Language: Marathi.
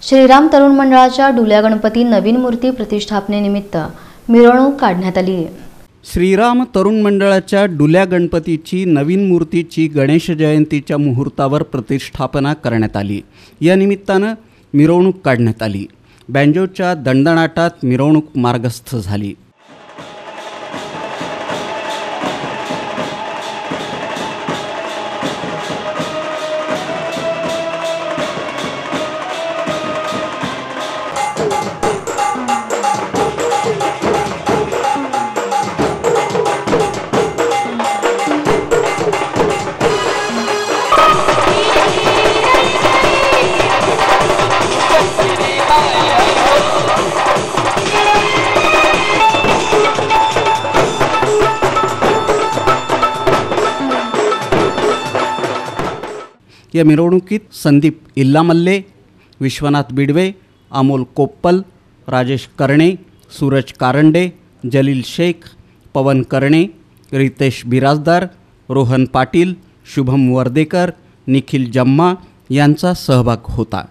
श्रीराम तरुण मंडळाच्या डुल्या गणपती नवीन मूर्ती प्रतिष्ठापनेनिमित्त मिरवणूक काढण्यात आली। श्रीराम तरुण मंडळाच्या डुल्या गणपतीची नवीन मूर्तीची गणेश जयंतीच्या मुहूर्तावर प्रतिष्ठापना करण्यात आली। या निमित्तानं मिरवणूक काढण्यात आली। बँजोच्या दणदणाटात मिरवणूक मार्गस्थ झाली। या मिरवणुकीत संदीप इल्लामल्ले, विश्वनाथ बिडवे, अमोल कोप्पल, राजेश कर्णे, सूरज कारंडे, जलील शेख, पवन कर्णे, रितेश बिराजदार, रोहन पाटील, शुभम वर्देकर, निखिल जम्मा यांचा सहभाग होता।